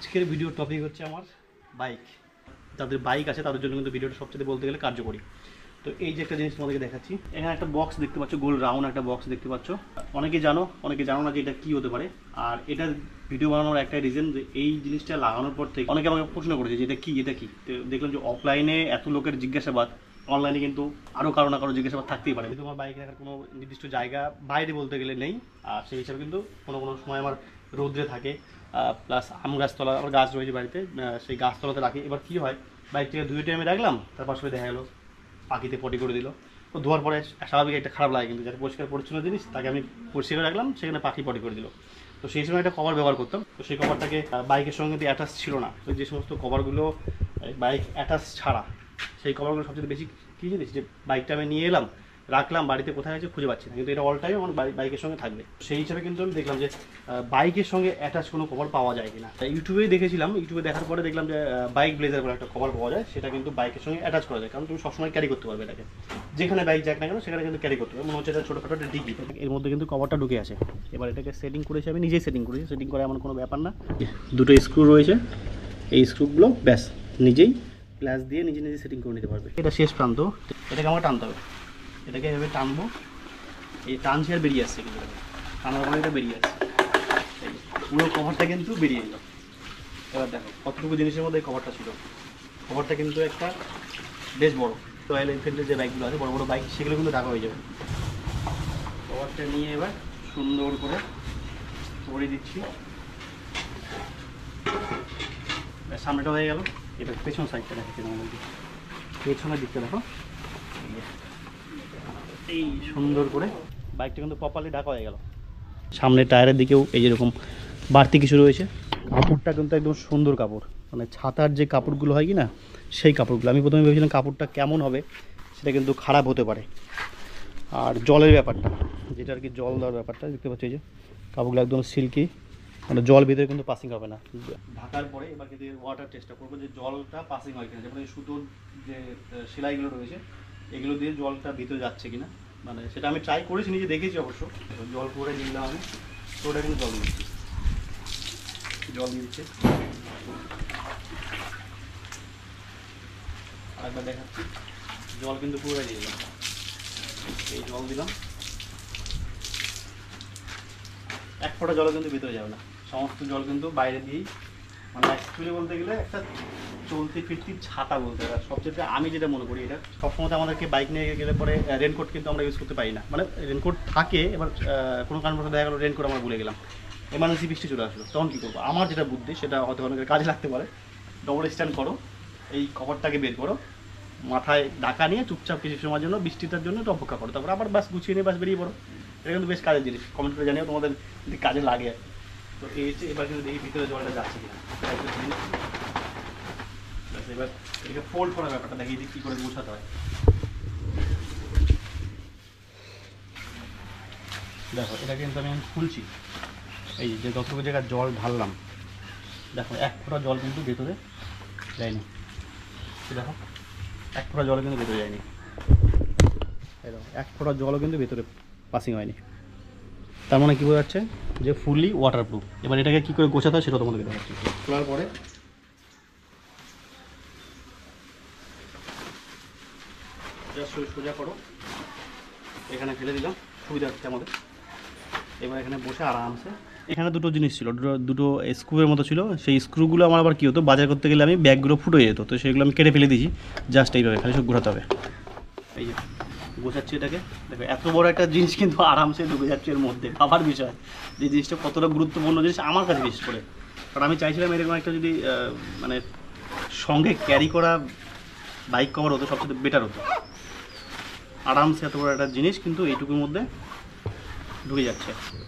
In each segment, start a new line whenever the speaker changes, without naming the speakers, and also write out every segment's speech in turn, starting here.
আজকের video topic হচ্ছে আমার বাইক। যাদের বাইক আছে তাদের জন্য কিন্তু ভিডিওটা সবচেয়ে বলতে গেলে কার্যকরী। তো এই যে একটা জিনিস তোমাদেরকে দেখাচ্ছি, এখানে একটা বক্স দেখতে পাচ্ছ, গোল রাউন্ড একটা বক্স দেখতে পাচ্ছ। অনেকে জানো, অনেকে জানো না যে এটা কী হতে পারে। আর এটার ভিডিও বানানোর একটা রিজন যে এই জিনিসটা লাগানোর পর থেকে অনেকে আমাকে প্রশ্ন করেছে যে এটা কী, এটা কী। তো দেখলাম যে অফলাইনে এত লোকের জিজ্ঞাসাবাদ, অনলাইনে কিন্তু আরও কারো না কারো জিজ্ঞাসাবাদ থাকতেই পারে। কিন্তু আমার বাইক রাখার কোনো নির্দিষ্ট জায়গা বাইরে বলতে গেলে নেই। আর সেই হিসাবে কিন্তু কোনো কোনো সময় আমার রৌদ্রে থাকে, প্লাস আম গাছতলা, আমার গাছ রয়েছে বাড়িতে, সেই গাছতলাতে রাখি। এবার কী হয়, বাইকটাকে ধুয়ে টাইমে রাখলাম, তার পাশে দেখা গেলো পাখিতে পটি করে দিল। তো ধোয়ার পরে স্বাভাবিক একটা খারাপ লাগে, কিন্তু যাতে পরিষ্কার পরিচ্ছন্ন জিনিস তাকে আমি পরিষ্কার রাখলাম, সেখানে পাখি পটি করে দিল। তো সেই সময় একটা কভার ব্যবহার করতাম। তো সেই কভারটাকে বাইকের সঙ্গে কিন্তু অ্যাটাচ ছিল না। তো যে সমস্ত কভারগুলো বাইক অ্যাটাচ ছাড়া, সেই কভারগুলো সবচেয়ে বেশি কী জিনিস, যে বাইকটা আমি নিয়ে এলাম, রাখলাম, বাড়িতে কোথায় আছে খুঁজে পাচ্ছি না, কিন্তু এটা অল টাইম আমার বাইকের সঙ্গে থাকবে। সেই হিসাবে কিন্তু আমি দেখলাম যে বাইকের সঙ্গে অ্যাটাচ কোনো কভার পাওয়া যায় কিনা। ইউটিউবেই দেখেছিলাম, ইউটিউবে দেখার পরে দেখলাম যে বাইক ব্লেজার বলে একটা কভার পাওয়া যায়, সেটা কিন্তু বাইকের সঙ্গে অ্যাটাচ করা যায়। কারণ তুমি সবসময় ক্যারি করতে পারবে এটাকে, যেখানে বাইক যাক না কেন সেখানে কিন্তু ক্যারি করতে পারবে। মনে হচ্ছে এটা ছোটোখাটো একটা ডিগি, এর মধ্যে কিন্তু কভারটা ঢুকে আছে। এবার এটাকে সেটিং করেছি, আমি নিজেই সেটিং করেছি। সেটিং করা এমন কোনো ব্যাপার না। দুটো স্ক্রু রয়েছে, এই স্ক্রুগুলো ব্যাস নিজেই গ্লাস দিয়ে নিজে নিজে সেটিং করে নিতে পারবে। এটা শেষ প্রান্ত, এটাকে আমার টানতে হবে। এটাকে এভাবে টানবো, এই টানছে আর বেরিয়ে আসছে, কিন্তু টানার পরে এটা বেরিয়ে আসছে, পুরো কভারটা কিন্তু বেরিয়ে এলো। এবার দেখো কতটুকু জিনিসের মধ্যে এই কভারটা ছিল। কভারটা কিন্তু একটা বেশ বড়, রয়্যাল এনফিল্ডের যে বাইকগুলো আছে বড় বড় বাইক, সেগুলো কিন্তু ঢাকা হয়ে যাবে। কভারটা নিয়ে এবার সুন্দর করে পরিয়ে দিচ্ছি। সামনেটা হয়ে গেল, এবার পেছন সাইডটা দেখাচ্ছি তোমাদেরকে। পেছনের দিকটা দেখো, এই সুন্দর করে বাইকটা কিন্তু প্রপারলি ঢাকা হয়ে গেল। সামনের টায়ারের দিকেও এই যেরকম বাড়তি কিছু রয়েছে। কাপড়টা কিন্তু একদম সুন্দর কাপড়, মানে ছাতার যে কাপড়গুলো হয় কি না, সেই কাপড়গুলো। আমি প্রথমে ভেবেছিলাম কাপড়টা কেমন হবে, সেটা কিন্তু খারাপ হতে পারে। আর জলের ব্যাপারটা, যেটা আর কি জল দেওয়ার ব্যাপারটা দেখতে পাচ্ছি, যে কাপড়গুলো একদম সিল্কি, মানে জল ভিতরে কিন্তু পাসিং হবে না। ঢাকার পরে এবার কিন্তু ওয়াটার টেস্টটা করবো, যে জলটা পাসিং হয় কিনা। যেমন এই সুতোর যে সেলাইগুলো রয়েছে, এগুলো দিয়ে জলটা ভিতরে যাচ্ছে কিনা, মানে সেটা আমি ট্রাই করেছি, নিজে দেখেছি অবশ্য। জল করে নিলাম আমি, তো ওটা কিন্তু জল দিচ্ছি, জল দিচ্ছে। আরেকবার দেখাচ্ছি, জল কিন্তু পুরোটাই দিয়ে দিলাম। এই জল দিলাম, এক ফোঁটা জল কিন্তু ভিতরে যাবে না, সমস্ত জল কিন্তু বাইরে দিয়েই, মানে অ্যাকচুয়ালি বলতে গেলে একটা চলতি ফিরতি ছাতা বলতে গেলে। সবচেয়ে আমি যেটা মনে করি, এটা সবসময় আমাদেরকে বাইক নিয়ে গেলে পরে রেনকোট কিন্তু আমরা ইউজ করতে পারি না। মানে রেনকোট থাকে, এবার কোনো কারণবশত দেখা গেলো রেনকোট আমরা ভুলে গেলাম, এমার্জেন্সি বৃষ্টি চলে আসলো, তখন কী করবো? আমার যেটা বুদ্ধি, সেটা হয়তো অনেকের কাজে লাগতে পারে। ডবল স্ট্যান্ড করো, এই কভারটাকে বের করো, মাথায় ঢাকা নিয়ে চুপচাপ কিছু সময়ের জন্য, বৃষ্টিটার জন্য একটু অপেক্ষা করো, তারপর আবার বাস গুছিয়ে নিয়ে বাস বেরিয়ে পড়ো। এটা কিন্তু বেশ কাজের জিনিস। কমেন্ট করে জানিও তোমাদের যদি কাজে লাগে। তো এই হচ্ছে, এবার কিন্তু এই ভিতরে জলটা যাচ্ছে কিনা। এবার এটাকে ফোল্ড করার ব্যাপারটা দেখিয়ে দিই কী করে গোছাতে হয়। দেখো এটা কিন্তু আমি খুলছি, এই যে যতটুকু জায়গায় জল ঢাললাম, দেখো এক ফোঁটা জল কিন্তু ভেতরে যায়নি। দেখো এক ফোঁটা জল কিন্তু ভেতরে যায়নি, এই দেখো এক ফোঁটা জলও কিন্তু ভেতরে পাসিং হয়নি। তার মানে কী বোঝা যাচ্ছে, যে ফুললি ওয়াটারপ্রুফ। এবার এটাকে কী করে গোছাতে হয় সেটা তোমাদেরকে দেখাচ্ছি। খোলার পরে জাস্ট সোজা করো, এখানে ফেলে দিলাম, সুবিধা হচ্ছে আমাদের। এবার এখানে বসে আরামসে, এখানে দুটো জিনিস ছিল, দুটো স্ক্রুয়ের মতো ছিল। সেই স্ক্রুগুলো আমার আবার কী হতো, বাজার করতে গেলে আমি ব্যাগগুলো ফুটো যেত, তো সেগুলো আমি কেটে ফেলে দিয়েছি। জাস্ট এইভাবে খালি সব ঘোরাতে হবে। এই যে গোছাচ্ছি এটাকে, দেখো এত বড় একটা জিনিস কিন্তু আরামসে ঢুকে যাচ্ছে এর মধ্যে। ভাবার বিষয় যে জিনিসটা কতটা গুরুত্বপূর্ণ জিনিস আমার কাছে, বিশেষ করে কারণ আমি চাইছিলাম এরকম একটা যদি মানে সঙ্গে ক্যারি করা বাইক কভার হতো, সবচেয়ে বেটার হতো। আরামসে এত বড় একটা জিনিস কিন্তু এইটুকুর মধ্যে ঢুকে যাচ্ছে।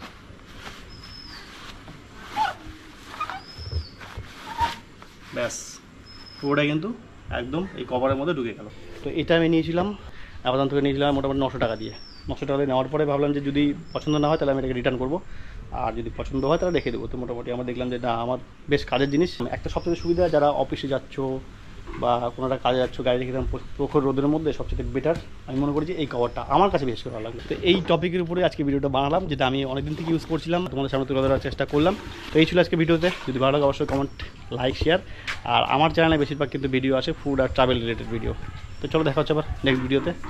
ব্যাস পুরোটাই কিন্তু একদম এই কভারের মধ্যে ঢুকে গেল। তো এটা আমি নিয়েছিলাম অ্যামাজন থেকে, নিয়েছিলাম মোটামুটি 900 টাকা দিয়ে। 900 টাকা দিয়ে নেওয়ার পরে ভাবলাম যে যদি পছন্দ না হয় তাহলে আমি এটাকে রিটার্ন করবো, আর যদি পছন্দ হয় তাহলে রেখে দেবো। তো মোটামুটি আমরা দেখলাম যে না, আমার বেশ কাজের জিনিস। একটা সবথেকে সুবিধা, যারা অফিসে যাচ্ছ বা কোনো একটা কাজে যাচ্ছ, গাড়ি রেখে প্রখর রোদের মধ্যে সবচেয়ে বেটার আমি মনে করি যে এই কভারটা আমার কাছে বেশ করে ভালো লাগলো। তো এই টপিকের উপরে আজকে ভিডিওটা বানালাম, যেটা আমি অনেকদিন থেকে ইউজ করছিলাম, তোমাদের সামনে তুলে ধরার চেষ্টা করলাম। তো এই ছিল আজকে ভিডিওতে। যদি ভালো লাগে অবশ্যই কমেন্ট, লাইক, শেয়ার। আর আমার চ্যানেলে বেশিরভাগ কিন্তু ভিডিও আসে ফুড আর ট্রাভেল রিলেটেড ভিডিও। তো চলো দেখা হচ্ছে আবার নেক্সট ভিডিওতে।